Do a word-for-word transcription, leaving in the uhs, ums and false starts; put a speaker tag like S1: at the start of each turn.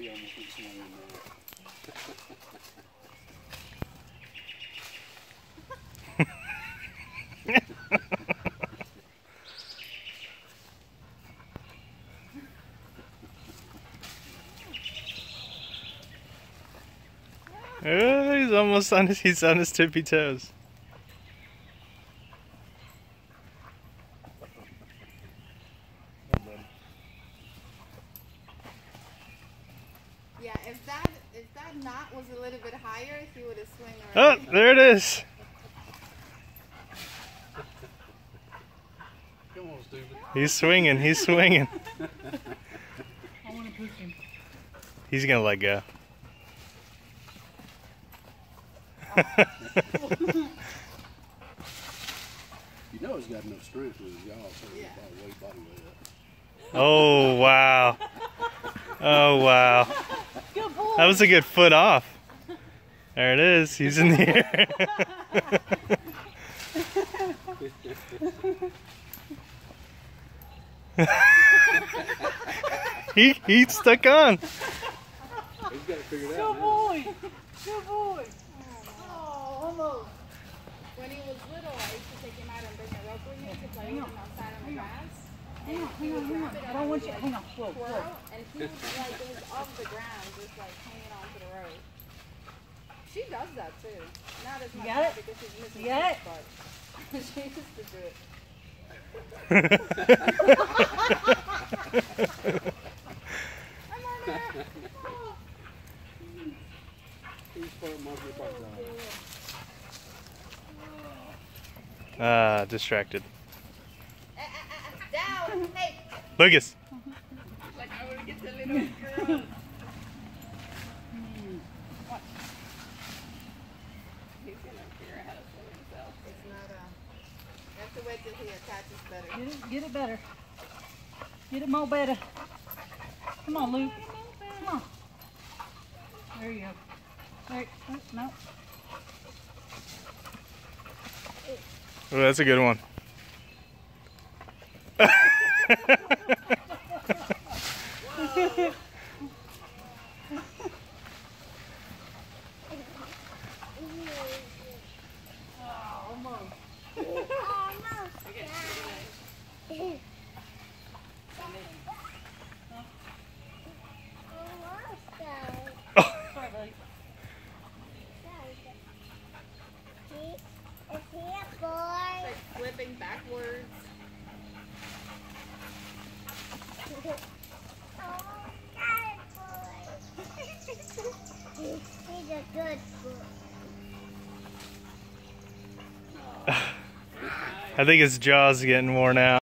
S1: almost went swinging there.
S2: Oh, he's almost on his, he's on his tippy toes.
S3: Yeah, if that if that knot was a little bit higher, he would have swung
S2: Oh,
S3: already.
S2: there it is.
S1: Come on, stupid.
S2: He's swinging, he's swinging.
S4: I want to push him.
S2: He's gonna let go.
S1: You know he's got enough strength with his jaws, so he's
S3: Yeah.
S1: probably way body weight up.
S2: Oh, wow. Oh, wow.
S4: Good boy.
S2: That was a good foot off. There it is. He's in the air. he, he stuck on.
S1: He's got it figured
S4: Good
S1: out now.
S4: boy. Good boy.
S3: Oh, almost. When he was little, I used to take him out and bring a rope with me to play with him outside on the grass.
S4: Hang on, hang on, hang on. I don't want you. Hang on. Whoa, whoa.
S3: Twirl, and he was like, it was off the ground, just like hanging onto the rope. She does that too. Not as much
S4: got it?
S3: because she's missing
S4: You got
S3: this part. She used to do it. I'm on there. Oh.
S1: He's part monkey, part dog.
S2: Ah, distracted.
S3: Uh, uh, uh, down. Hey.
S2: Lucas.
S3: Like I want to get the little girl. He's gonna figure out how to swim himself. It's not a. You have to wait till he attaches better.
S4: Get it, get it better. Get it more better. Come on, Luke. Come on. There you go. There. Oh, no.
S2: Oh, that's a good one.
S4: Oh, almost. Sorry, buddy.
S3: It's like flipping backwards.
S5: He's a good boy.
S2: I think his jaw's getting worn out.